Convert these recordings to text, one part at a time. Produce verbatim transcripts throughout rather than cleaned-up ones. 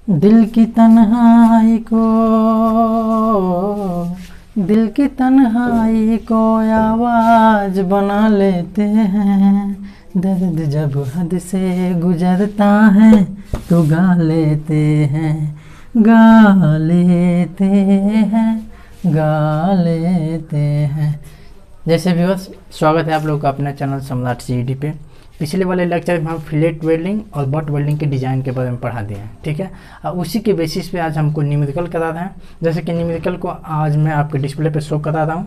दिल की तन्हाई को दिल की तन्हाई को आवाज बना लेते हैं, दर्द जब हद से गुजरता है तो गा लेते हैं, गा लेते हैं, गा लेते हैं। जैसे भी बस स्वागत है आप लोगों का अपने चैनल सम्राट सीईडी पे। पिछले वाले लेक्चर में हम फिलेट वेल्डिंग और बट वेल्डिंग के डिज़ाइन के बारे में पढ़ा दिए हैं, ठीक है। और उसी के बेसिस पे आज हमको न्यूमेरिकल करा रहे हैं। जैसे कि न्यूमेरिकल को आज मैं आपके डिस्प्ले पे शो करा रहा हूँ।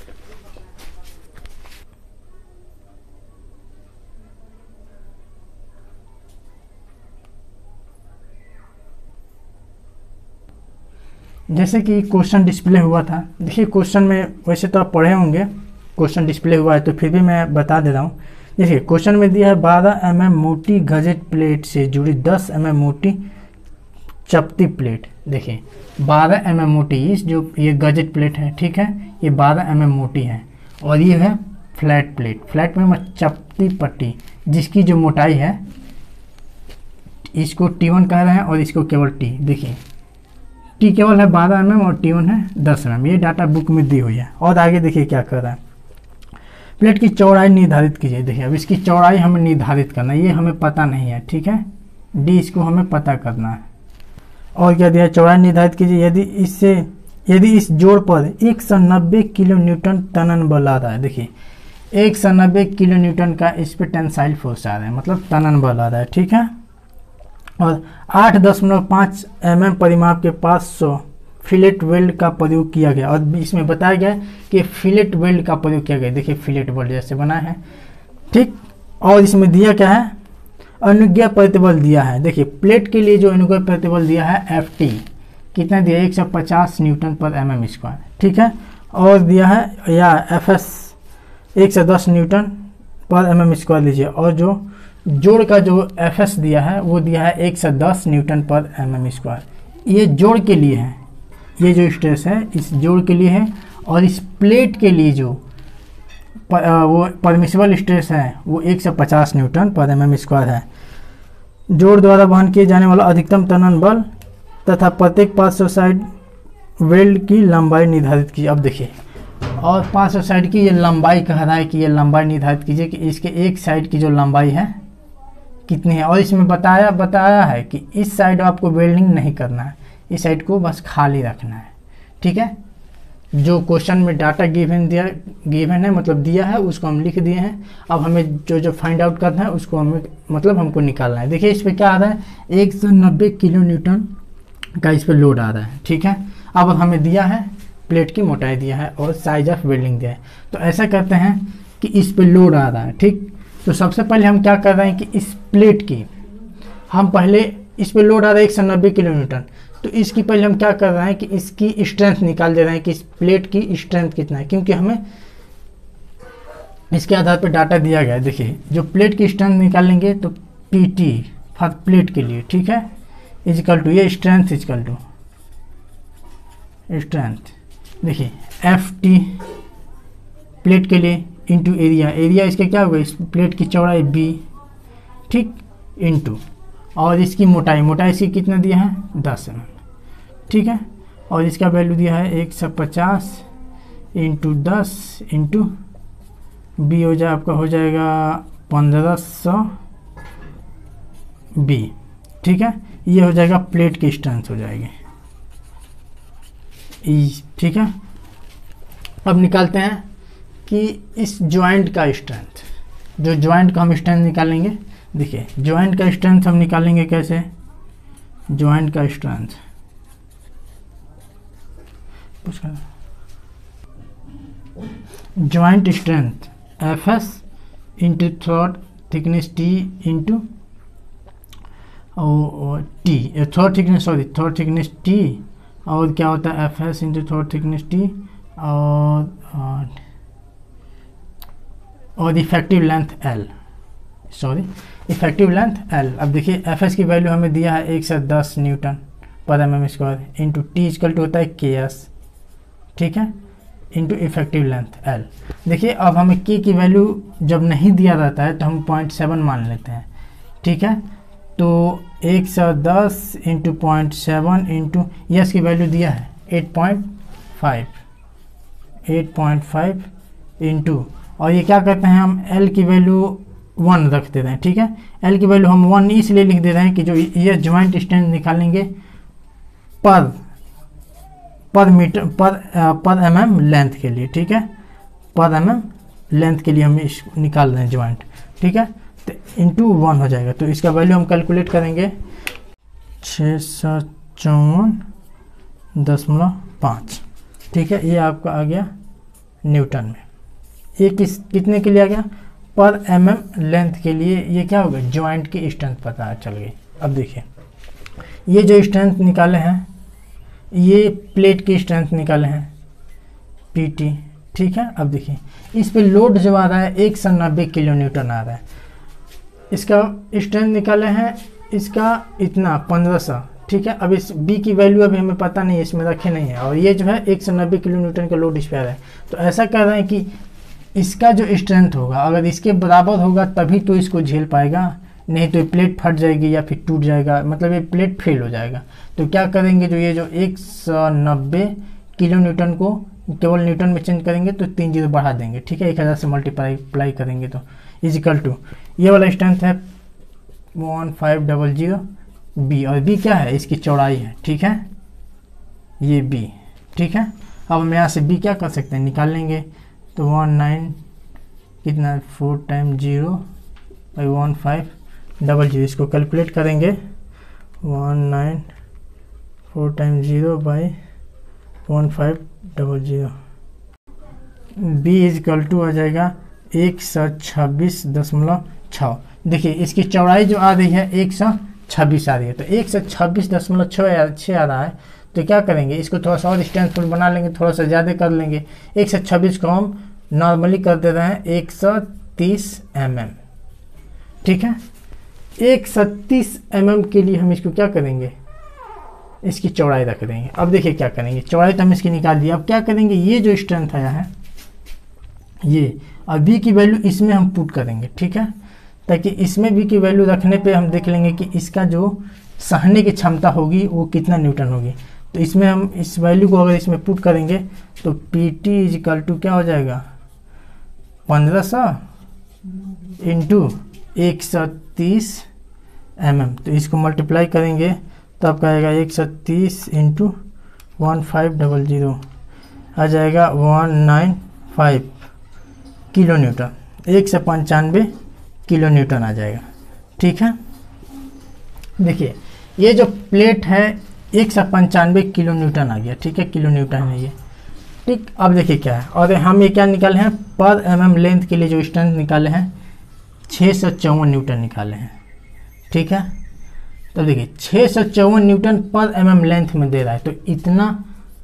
जैसे कि क्वेश्चन डिस्प्ले हुआ था, देखिए क्वेश्चन में वैसे तो आप पढ़े होंगे, क्वेश्चन डिस्प्ले हुआ है तो फिर भी मैं बता दे रहा हूँ। देखिए क्वेश्चन में दिया है बारह एम एम मोटी गजेट प्लेट से जुड़ी दस एम एम मोटी चपटी प्लेट। देखिए बारह एम एम मोटी, इस जो ये गजेट प्लेट है, ठीक है, ये बारह एम एम मोटी है और ये है फ्लैट प्लेट। फ्लैट में चपटी पट्टी जिसकी जो मोटाई है, इसको टी वन कह रहे हैं और इसको केवल टी। देखिए टी केवल है बारह एम एम और टी वन है दस एम एम। ये डाटा बुक में दी हुई है। और आगे देखिए क्या कर रहा है, प्लेट की चौड़ाई निर्धारित कीजिए। देखिए अब इसकी चौड़ाई हमें निर्धारित करना है, ये हमें पता नहीं है, ठीक है, डी इसको हमें पता करना है। और क्या दिया है, चौड़ाई निर्धारित कीजिए यदि इससे यदि इस जोड़ पर एक सौ नब्बे किलो न्यूटन तनन बल आ रहा है। देखिए एक सौ नब्बे किलो न्यूटन का इस पर टेंसाइल फोर्स आ रहा है, मतलब तनन बल आ रहा है, ठीक है। और आठ दशमलव पाँच एम एम परिमाप के पास सौ फिलेट वेल्ड का प्रयोग किया गया। और इसमें बताया गया कि फिलेट वेल्ड का प्रयोग किया गया। देखिए फिलेट वेल्ड जैसे बना है, ठीक। और इसमें दिया क्या है, अनुज्ञा प्रतिबल दिया है। देखिए प्लेट के लिए जो अनुज्ञा प्रतिबल दिया है एफ टी कितना दिया है, एक सौ पचास न्यूटन पर एम एम स्क्वायर, ठीक है। और दिया है या एफ एस एक सौ दस न्यूटन पर एम एम स्क्वायर लीजिए। और जो जोड़ का जो एफ एस दिया है वो दिया है एक सौ दस न्यूटन पर एम एम स्क्वायर। ये जोड़ के लिए है, ये जो स्ट्रेस है इस जोड़ के लिए है। और इस प्लेट के लिए जो प, वो परमिसिबल स्ट्रेस है वो एक सौ पचास न्यूटन पर एम एम स्क्वायर है। जोड़ द्वारा वहन किए जाने वाला अधिकतम तनन बल तथा प्रत्येक पार्श्व साइड वेल्ड की लंबाई निर्धारित कीजिए। अब देखिए और पार्श्व साइड की ये लंबाई कह रहा है कि ये लंबाई निर्धारित कीजिए कि इसके एक साइड की जो लंबाई है कितनी है। और इसमें बताया बताया है कि इस साइड आपको वेल्डिंग नहीं करना है, इस साइड को बस खाली रखना है, ठीक है। जो क्वेश्चन में डाटा गिवन दिया गिवन है मतलब दिया है उसको हम लिख दिए हैं। अब हमें जो जो फाइंड आउट करना है उसको हमें मतलब हमको निकालना है। देखिए इस पर क्या आ रहा है, एक सौ नब्बे किलो न्यूटन का इस पर लोड आ रहा है, ठीक है। अब हमें दिया है प्लेट की मोटाई दिया है और साइज ऑफ वेल्डिंग दिया है। तो ऐसा करते हैं कि इस पर लोड आ रहा है, ठीक। तो सबसे पहले हम क्या कर रहे हैं कि इस प्लेट की हम पहले इस पर लोड आ रहा है एक सौ नब्बे किलो न्यूटन, तो इसकी पहले हम क्या कर रहे हैं कि इसकी स्ट्रेंथ निकाल दे रहे हैं कि इस प्लेट की स्ट्रेंथ कितना है, क्योंकि हमें इसके आधार पर डाटा दिया गया है। देखिए जो प्लेट की स्ट्रेंथ निकालेंगे तो पी टी फॉर प्लेट के लिए, ठीक है, इजकल टू ये स्ट्रेंथ इजकल टू स्ट्रेंथ। देखिए एफ टी प्लेट के लिए इंटू एरिया, एरिया इसका क्या होगा, इस प्लेट की चौड़ाई बी, ठीक, इंटू और इसकी मोटाई, मोटाई इसकी कितना दिया है दस एम एम, ठीक है। और इसका वैल्यू दिया है एक सौ पचास इंटू दस इंटू बी हो जाए आपका हो जाएगा पंद्रह सौ बी, ठीक है। ये हो जाएगा प्लेट की स्ट्रेंथ हो जाएगी, ठीक है। अब निकालते हैं कि इस जॉइंट का स्ट्रेंथ, जो जॉइंट का हम स्ट्रेंथ निकालेंगे। देखिए जॉइंट का स्ट्रेंथ हम निकालेंगे कैसे, जॉइंट का strength joint strength F S into throat thickness T into T, throat thickness sorry throat thickness T, और क्या होता है F S into throat thickness T और और effective length L, sorry effective length L. अब देखिए F S की value हमें दिया है एक सौ दस न्यूटन पर M M square into T equal to होता है के एस, ठीक है, इंटू इफेक्टिव लेंथ एल। देखिए अब हमें के की वैल्यू जब नहीं दिया रहता है तो हम पॉइंट सेवन मान लेते हैं, ठीक है। तो एक सौ दस into point seven into S की वैल्यू दिया है eight point five, eight point five into, और ये क्या करते हैं हम एल की वैल्यू वन रख देते हैं, ठीक है। एल की वैल्यू हम वन इसलिए लिख दे रहे हैं कि जो ये ज्वाइंट स्ट्रेंथ निकालेंगे पर पर मीटर पर पर एम एम लेंथ के लिए, ठीक है, पर एम एम लेंथ के लिए हम इस निकाल रहे हैं ज्वाइंट, ठीक है। तो इंटू वन हो जाएगा, तो इसका वैल्यू हम कैलकुलेट करेंगे छः सौ चौवन दशमलव पाँच, ठीक है। ये आपका आ गया न्यूटन में। ये किस कितने के लिए आ गया? पर एम एम लेंथ के लिए। ये क्या होगा? ज्वाइंट की स्ट्रेंथ पता चल गई। अब देखिए ये जो स्ट्रेंथ निकाले हैं, ये प्लेट की स्ट्रेंथ निकाले हैं पी टी, ठीक है। अब देखिए इस पे लोड जो आ रहा है एक सौ नब्बे किलो न्यूटन आ रहा है। इसका स्ट्रेंथ निकाले हैं, इसका इतना पंद्रह सौ, ठीक है। अब इस बी की वैल्यू अभी हमें पता नहीं है, इसमें रखे नहीं है, और ये जो है एक सौ नब्बे किलो न्यूटन का लोड इस पर आ रहा है। तो ऐसा कर रहे हैं कि इसका जो स्ट्रेंथ होगा अगर इसके बराबर होगा तभी तो इसको झेल पाएगा, नहीं तो ये प्लेट फट जाएगी या फिर टूट जाएगा, मतलब ये प्लेट फेल हो जाएगा। तो क्या करेंगे, जो ये जो एक सौ नब्बे किलो न्यूटन को केवल न्यूटन में चेंज करेंगे तो तीन जीरो बढ़ा देंगे, ठीक है। एक हज़ार से मल्टीप्लाई अप्लाई करेंगे तो इजिकल टू ये वाला स्ट्रेंथ है one five double zero B, और बी क्या है? इसकी चौड़ाई है, ठीक है, ये बी, ठीक है। अब हम यहाँ से बी क्या कर सकते हैं, निकाल लेंगे। तो वन नाइन कितना four time zero by one five double zero, इसको कैलकुलेट करेंगे one nine four time zero by one five double zero, B is equal to आ जाएगा एक सौ छब्बीस दशमलव छः। देखिए इसकी चौड़ाई जो आ रही है एक सौ छब्बीस आ रही है, तो एक सौ छब्बीस दशमलव छः छः आ रहा है। तो क्या करेंगे, इसको थोड़ा सा और स्ट्रेंथफुल बना लेंगे, थोड़ा सा ज़्यादा कर लेंगे। एक सौ छब्बीस को हम नॉर्मली कर दे रहे हैं एक सौ तीस एम एम, ठीक है। एक सौ तीस एम एम के लिए हम इसको क्या करेंगे, इसकी चौड़ाई रख देंगे। अब देखिए क्या करेंगे, चौड़ाई तो हम इसकी निकाल दी। अब क्या करेंगे, ये जो स्ट्रेंथ आया है ये, और बी की वैल्यू इसमें हम पुट करेंगे, ठीक है, ताकि इसमें बी की वैल्यू रखने पे हम देख लेंगे कि इसका जो सहने की क्षमता होगी वो कितना न्यूटन होगी। तो इसमें हम इस वैल्यू को अगर इसमें पुट करेंगे तो P T is equal to क्या हो जाएगा, पंद्रह सौ इंटू एक सौ तीस एम एम। तो इसको मल्टीप्लाई करेंगे तो आपका आएगा एक सौ तीस into one five double zero आ जाएगा one nine five kilo newton, एक सौ पंचानवे किलो न्यूटन आ जाएगा, ठीक है। देखिए ये जो प्लेट है एक सौ पंचानवे किलो न्यूटन आ गया, ठीक है, किलो न्यूटन है ये, ठीक। अब देखिए क्या है, और हम ये क्या निकाले हैं, पर एम एम लेंथ के लिए जो स्ट्रेंथ निकाले हैं छः सौ चौवन न्यूटन निकाले हैं, ठीक है। तो देखिए छः सौ चौवन न्यूटन पर एम एम लेंथ में दे रहा है, तो इतना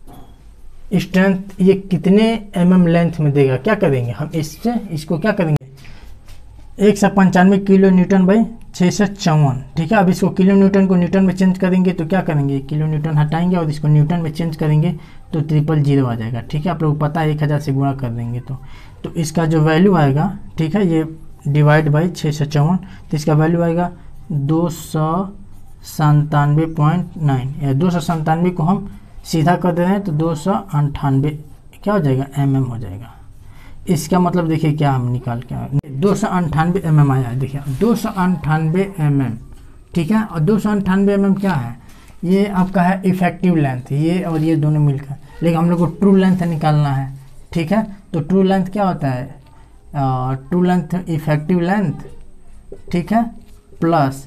स्ट्रेंथ ये कितने एम एम लेंथ में देगा। क्या करेंगे हम, इससे इसको क्या करेंगे, एक सौ पंचानवे किलो न्यूटन बाई छः सौ चौवन, ठीक है। अब इसको किलो न्यूटन को न्यूटन में चेंज करेंगे तो क्या करेंगे, किलो न्यूटन हटाएंगे और इसको न्यूटन में चेंज करेंगे तो ट्रिपल जीरो आ जाएगा, ठीक है। आप लोग को पता है एक हज़ार से गुणा कर देंगे तो तो इसका जो वैल्यू आएगा, ठीक है, ये डिवाइड बाई छः सौ चौवन, तो इसका वैल्यू आएगा दो सौ संतानवे पॉइंट नाइन, या दो सौ संतानवे को हम सीधा कर दे रहे हैं तो दो सौ अंठानवे क्या हो जाएगा, एम एम हो जाएगा। इसका मतलब देखिए क्या हम निकाल के दो सौ अंठानवे एम एम आया है, देखिए दो सौ अंठानवे एम एम, ठीक है। और दो सौ अंठानवे एम एम क्या है, ये आपका है इफेक्टिव लेंथ, ये और ये दोनों मिलकर, लेकिन हम लोग को ट्रू लेंथ निकालना है, ठीक है। तो ट्रू लेंथ क्या होता है, ट्रू लेंथ इफेक्टिव लेंथ, ठीक है, plus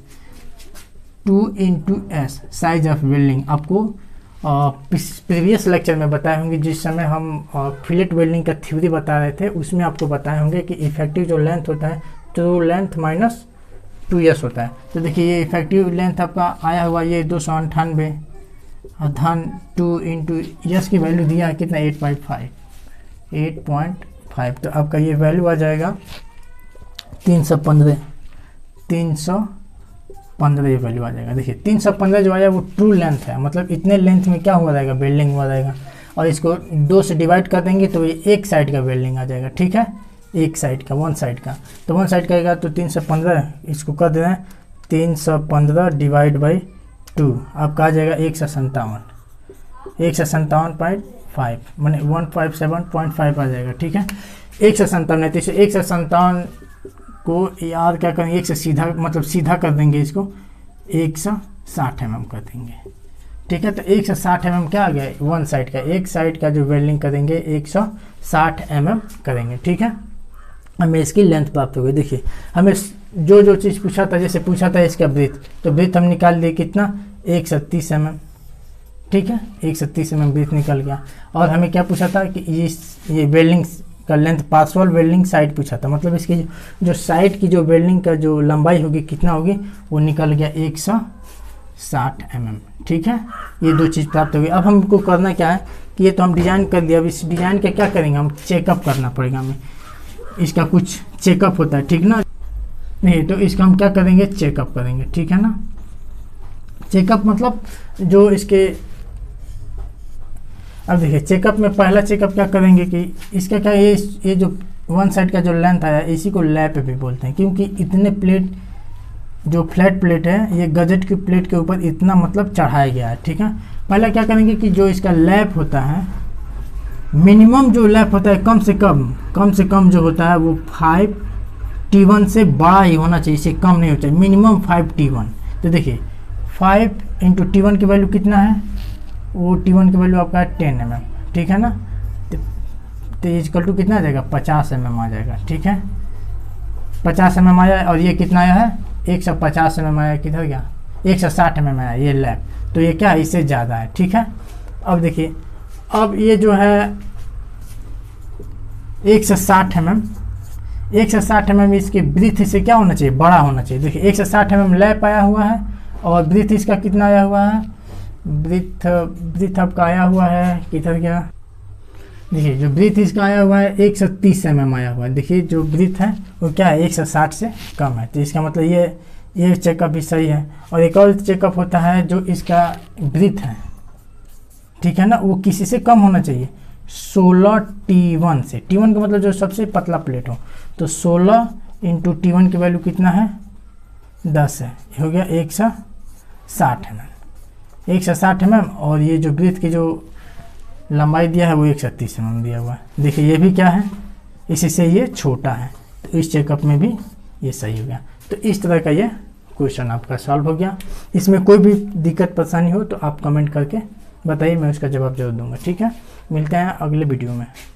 two into S size of welding. आपको प्रीवियस लेक्चर में बताए होंगे, जिस समय हम फिलेट वेल्डिंग का थ्योरी बता रहे थे उसमें आपको बताए होंगे कि इफेक्टिव जो लेंथ होता है true length minus two S होता है। तो देखिए ये इफेक्टिव लेंथ आपका आया हुआ ये दो सौ अंठानवे, और धन टू इंटू एस की वैल्यू दिया है कितना, eight point five eight point five. तो आपका ये वैल्यू आ जाएगा तीन सौ पंद्रह तीन सौ पंद्रह ये वैल्यू आ जाएगा। देखिए तीन सौ पंद्रह जो आया वो ट्रू लेंथ है, मतलब इतने लेंथ में क्या हुआ रहेगा, वेल्डिंग हुआ रहेगा। और इसको दो से डिवाइड कर देंगे तो ये एक साइड का वेल्डिंग आ जाएगा, ठीक है, एक साइड का, वन साइड का। तो वन साइड का आएगा तो तीन सौ पंद्रह, इसको कर दे रहे हैं तीन सौ पंद्रह डिवाइड बाई टू आपका आ जाएगा एक सौ संतावन एक सौ संतावन पॉइंट फाइव मैंने one five seven point five आ जाएगा। ठीक है, एक सौ संतावन है तो इसे एक सौ संतावन को यार क्या करेंगे, एक से सीधा मतलब सीधा कर देंगे, इसको एक सौ साठ एम एम कर देंगे। ठीक है, तो एक सौ साठ एम एम क्या आ गया, वन साइड का, एक साइड का जो वेल्डिंग करेंगे एक सौ साठ एम एम करेंगे। ठीक है, हमें इसकी लेंथ प्राप्त हो गई। देखिए हमें जो जो चीज़ पूछा था, जैसे पूछा था इसका ब्रीथ, तो ब्रीथ हम निकाल लिए कितना, एक सौ तीस एम एम। ठीक है, एक सौ तीस एम एम ब्रीथ निकल गया। और हमें क्या पूछा था कि ये ये वेल्डिंग का लेंथ, पार्शियल वेल्डिंग साइड पूछा था, मतलब इसकी जो साइड की जो वेल्डिंग का जो लंबाई होगी कितना होगी, वो निकल गया एक सौ साठ एम एम। ठीक है, ये दो चीज़ प्राप्त हो गई। अब हमको करना क्या है कि ये तो हम डिज़ाइन कर दिया, अब इस डिज़ाइन का क्या करेंगे, हम चेकअप करना पड़ेगा हमें, इसका कुछ चेकअप होता है। ठीक ना, नहीं तो इसका हम क्या करेंगे, चेकअप करेंगे। ठीक है ना, चेकअप मतलब जो इसके, अब देखिए चेकअप में पहला चेकअप क्या करेंगे कि इसका क्या, ये ये जो वन साइड का जो लेंथ आया इसी को लैप भी बोलते हैं, क्योंकि इतने प्लेट जो फ्लैट प्लेट है ये गजेट की प्लेट के ऊपर इतना मतलब चढ़ाया गया है। ठीक है, पहला क्या करेंगे कि जो इसका लैप होता है, मिनिमम जो लैप होता है कम से कम कम से कम जो होता है वो फाइव टी वन से बड़ा ही होना चाहिए, इससे कम नहीं होना चाहिए, मिनिमम फाइव टी वन। तो देखिए फाइव इंटू टी वन की वैल्यू कितना है, वो टी वन की वैल्यू आपका है टेन एम एम। ठीक है ना, तो इजकल टू कितना आ जाएगा, पचास एम एम आ जाएगा। ठीक है, पचास एम एम आया, और ये कितना आया है, एक सौ पचास एम एम आया, किधर गया, एक सौ साठ एम एम आया ये लैप, तो ये क्या है, इससे ज़्यादा है। ठीक है, अब देखिए अब ये जो है एक सौ साठ एम एम, एक सौ साठ एम एम इसकी ब्रीथ से क्या होना चाहिए, बड़ा होना चाहिए। देखिए एक सौ साठ एम एम लैप आया हुआ है, और ब्रीथ इसका कितना आया हुआ है, ब्रीथ ब्रीथ आपका आया हुआ है, किधर गया, देखिए जो ब्रीथ इसका आया हुआ है एक सौ तीस एम एम आया हुआ है। देखिए जो ब्रीथ है वो क्या है, एक सौ साठ से कम है, तो इसका मतलब ये ये चेकअप भी सही है। और एक और चेकअप होता है जो इसका ब्रीथ है, ठीक है ना, वो किसी से कम होना चाहिए, सोलह टी वन से। टी वन का मतलब जो सबसे पतला प्लेट हो, तो सोलह इंटू टी वन की वैल्यू कितना है, दस है, हो गया एक सौ साठ एम एम, एक सौ साठ एम एम। और ये जो ब्रीथ की जो लंबाई दिया है वो एक सौ तीस एम एम दिया हुआ है। देखिए ये भी क्या है, इसी से ये छोटा है, तो इस चेकअप में भी ये सही हो गया। तो इस तरह का ये क्वेश्चन आपका सॉल्व हो गया। इसमें कोई भी दिक्कत परेशानी हो तो आप कमेंट करके बताइए, मैं उसका जवाब जरूर दूंगा। ठीक है, मिलते हैं अगले वीडियो में।